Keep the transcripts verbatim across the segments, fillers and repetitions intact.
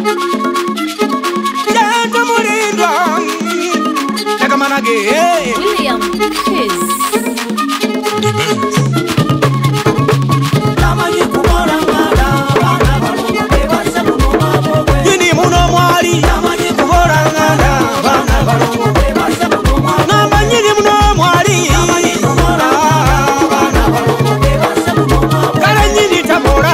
Jento Murindwa Nagamanage William Kiss Yini muno mwali kuborangana bana balongo Namba nyini muno mwali bana balongo Kala nyini tabora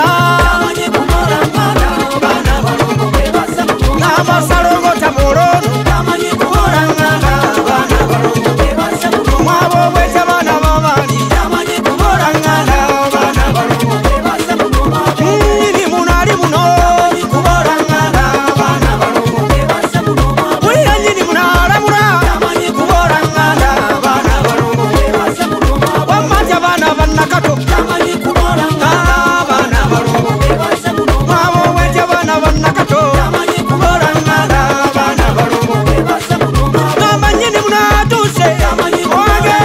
bana balongo Namba salongo taborono kuborangana bana balongo Mwabo wete bana babali kuborangana bana balongo Nyini munali muno kuborangana bana balongo Uya nyini munala mura kuborangana bana balongo Wamaja bana banakato kuborangana bana balongo Mwabo wete bana banakato kuborangana bana balongo Namba nyini munatuse Oge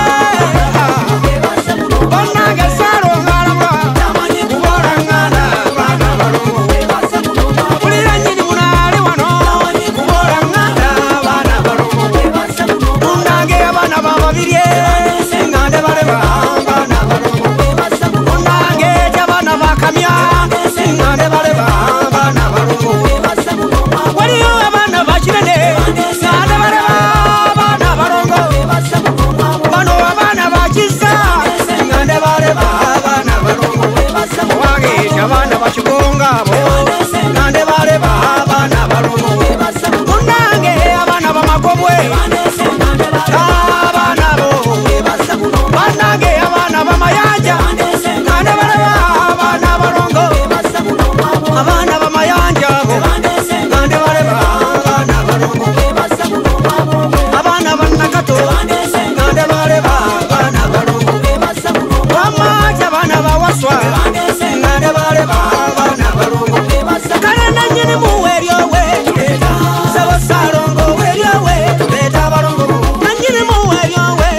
Bonage saro ngarabwa kuborangana bana balongo Ulira nyini munali wano kuborangana bana balongo Unage abana bababirye Ngande bareba bana balongo Unage jabana bakamya Ngande bareba bana balongo Waliyo abana bachirane Ngande bareba bana balongo Bano abana bachisa Ngande bareba bana balongo Wage jabana bachigonga bo Ngande bareba bana balongo Unage abana bamakobwe Abana bo Banage abana bamayanja Ngande bareba bana balongo Abana bamayanja bo Ngande bareba bana balongo Abana banakato Ngande bareba bana balongo Wamaja bana bawaswa Ngande bareba bana balongo Kale na nyini muweryo we Sawa sarongo weryo we Beta balongo Na nyini muweryo we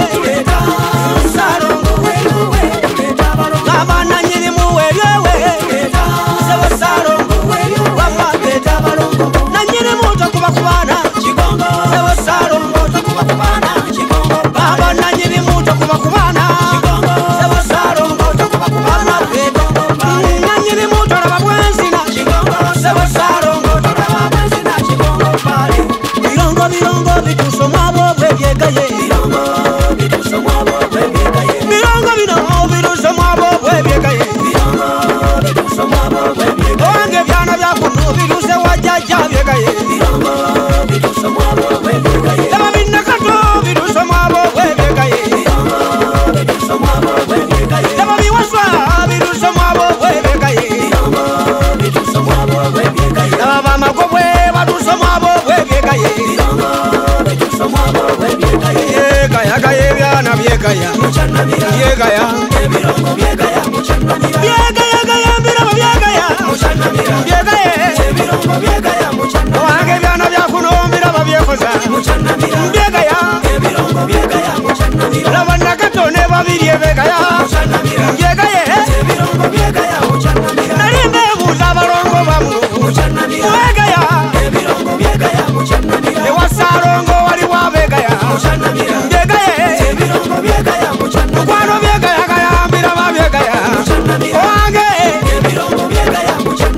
Sarongo weryo we Beta balongo Abana nyini muweryo we Sawa sarongo weryo Wama beta balongo Na nyini muto kuba kubana Chigongo Sawa sarongo kuba kubana Chigongo Baba na nyini muto kuba kubana Chigongo Sawa sarongo kuba kubana Beta Na nyini muto raba bwenzina Chigongo Sawa sarongo raba bwenzina Chigongo Bale Birongo birongo bituso mwabo bwebyegaye Birongo bituso mwabo bwebyegaye Birongo birongo bituso mwabo bwebyegaye Birongo bituso mwabo bwebyegaye Owange byana byakuno biruse wajjaja byegaye Birongo bituso mwabo bwebyegaye Laba binakato bituso mwabo bwebyegaye Birongo bituso mwabo bwebyegaye Laba biwaswa bituso mwabo bwebyegaye Birongo bituso mwabo bwebyegaye Laba bamakobwe batuso mwabo bwebyegaye Birongo bituso mwabo bwebyegaye Yegaya gaye byana byegaya Byegaya Birongo byegaya Byegaya gaya birabo byegaya Byegaya Birongo byegaya Owange byana byakuno birabo byekoza Byegaya Birongo byegaya Laba nakatone babirye begaya Byegaya Birongo byegaya Narimbe buza balongo bamu Byegaya Birongo byegaya Ewa sarongo wali wa begaya Byegaya Birongo byegaya Mukwano byegaya gaya biraba byegaya Owange Birongo byegaya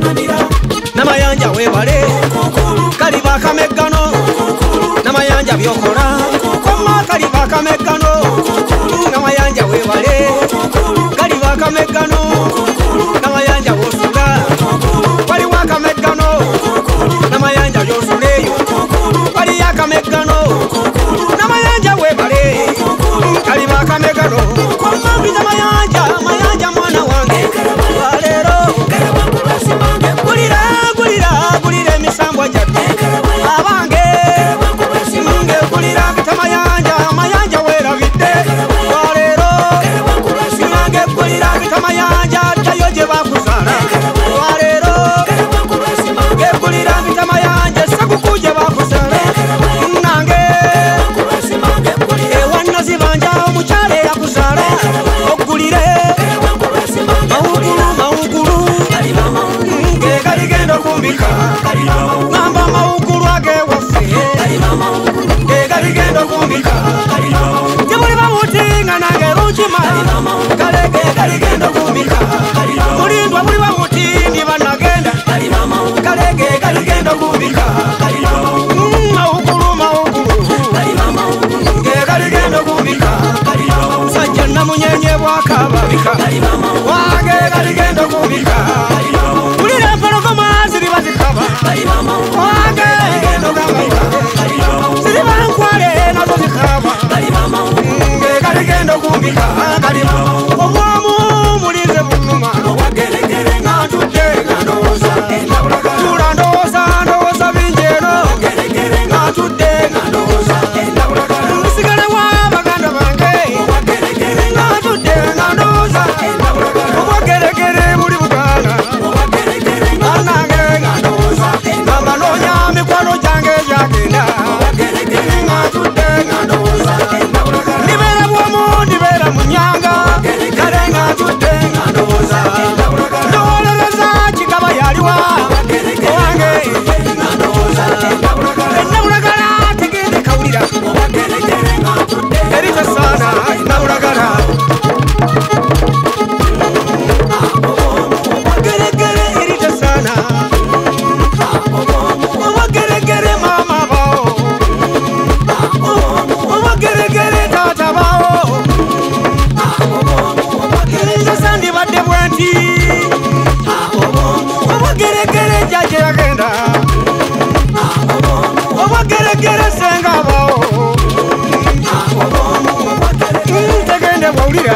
Namayanja webale Kali bakamegano Namayanja byokola Koma kali bakamegano Namayanja webale Kali bakamegano Namayanja wosuga Wali wakamegano Namayanja yosuleyo Wali yakamegano Namayanja webale Kali bakamegano Koma biza mayanja Mayanja mwana wange Walero Gulira gulira gulira emisambwa jabbe Abange Munge gulira kata mayanja Mayanja we ngamba amawugulu agewaffe gegaligenda okumbika gyebuli babutinga nange lukima kale gegaligenda okumbika mulindwa buli babutindi banagenda kale gegaligenda okumbika mawugulu mawugulu gegaligenda okumbika sajja namunyenye bwakababika wange galigenda okumbika bulira empologoma ziriba zikaba wange ziriba nkwale nazo zikaba galigenda okumbika obwamu mulize bunuma natudde ngandowooza tula ndowooza ndowooza bingi eno natudde ngandowooza musigale wa baganda bange natudde ngandowooza obwageregere buli buganda anange ngandowooza ngamba noonya mikwano gyange gyagenda natudde ngandowooza ndibeera bwomu ndibeera mu nyanga kale natudde ngandowooza ndowolereza kigaba yaliwa owange ennabulagala tegende kawulira eritasaana ennabulagala geregere eritasaana obageregere maama bawo obageregere taata bawo eritasaana ndibadde bwenti obageregere jjajja yagenda obageregere senga bawo tegende bwawulira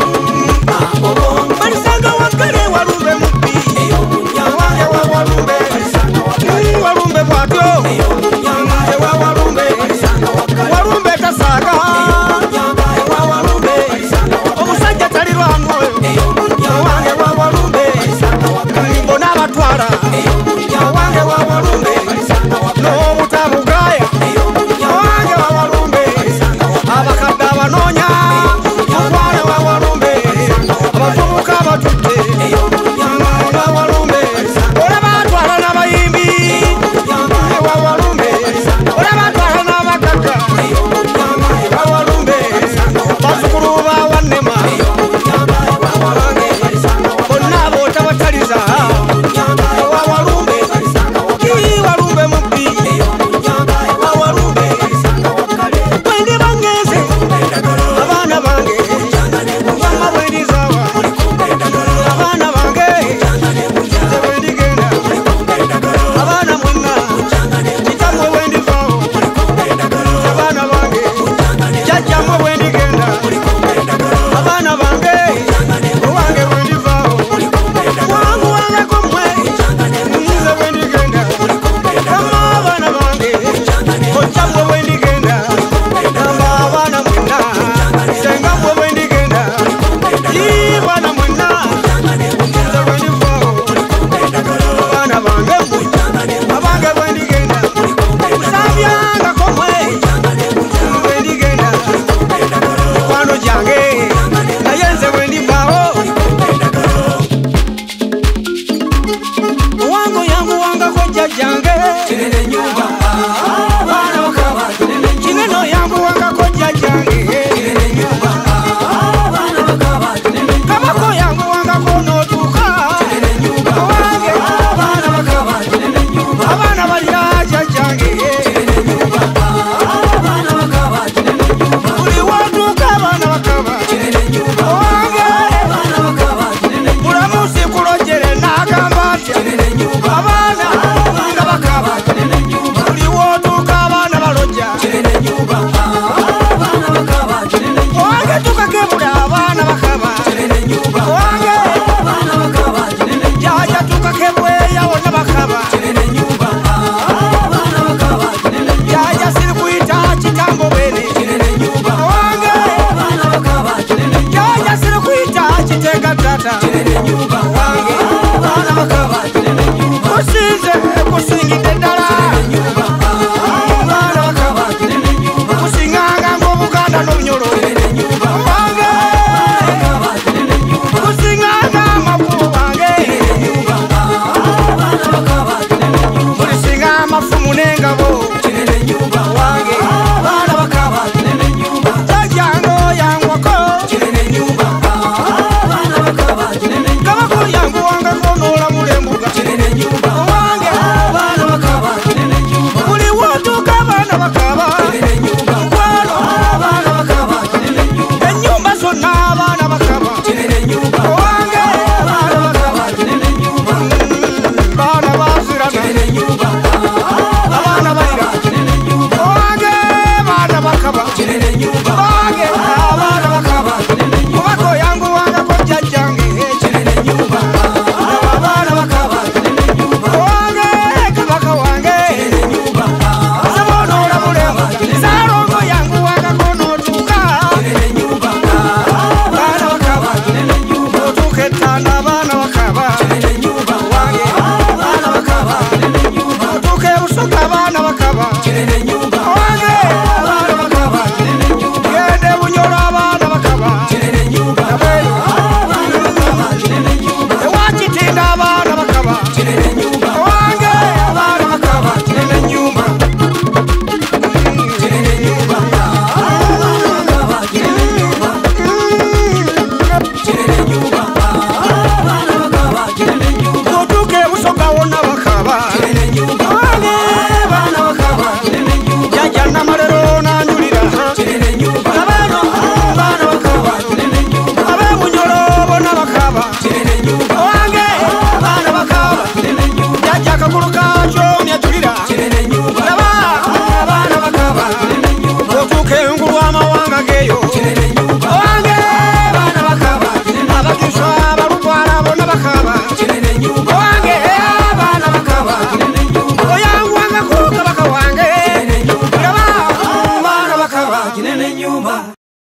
balisanga wagale walumbe mubbi wange wa walumbe walumbe bwatyo ewa walumbe walumbe tasaaga ewa walumbe omusajja talirwa mwoyo wange wa walumbe mbona abatwala wange wa walumbe n'obutabugaya wange wa walumbe abakadde abanoonya mutwale wa walumbe abavubuka batudde wa walumbe olaba atwala n'abayimbi wa walumbe olaba atwala n'abagagga wa walumbe bazukulu ba wannema bonna abootabataliza wa walumbe walumbe mubbi wa walumbe bwendi bangeze abaana bange mama bwendizawa abaana bange nze bwendigenda abaana mwenna kitamwe bwendivaawo abaana bange jjajjamwe bwendigenda abaana bange owange bwendivaawo wangu wangeko mmwe nze bwendigenda ama abaana bange ojjamwe bwendigenda amba abaana mwenna sengamwe bwendigenda ii bwana mwenna nze bwendivaawo abaana bange mmwe abange bwendigenda musabyangako mmwe bwendigenda mikwano gyange naye nze bwendivaawo owange oyangu wangako jjajjange kinene oyangu wangako jjajjange kabaka oyangu wangako n'otuuka owange abaana balira jjajjange buli watuuka abaana bakaba owange mulamusi kulojere n'agamba atya abaana nga bakaba buli abana bakaba Kinene nyumba wange abana bakaba Kinene nyumba gende bunyoro abana bakaba Kinene nyumba Abana bakaba Kinene nyumba ewakitinda abana bakaba Kinene nyumba wange abana bakaba Kinene nyumba Kinene nyumba Abana bakaba Kinene nyumba Kinene nyumba Abana bakaba Kinene nyumba otuke busoga wona bakaba Kinene nyumba wange abana bakaba Kinene nyumba jajana marero nanjulira Kinene nyumba abana abana bakaba Kinene nyumba abebunyoro bona bakaba Kinene nyumba wange abana bakaba Kinene nyumba jaja akagulu kacyo nyatulira Kinene nyumba aba abana bakaba Kinene nyumba otuke ngulu amawanga geyo Kinene nyumba wange abana bakaba abakiswa abalutwala bona bakaba Kinene nyumba wange abana bakaba Kinene nyumba oyangwanga kuka baka wange Kinene nyumba aba abana bakaba Kinene nyumba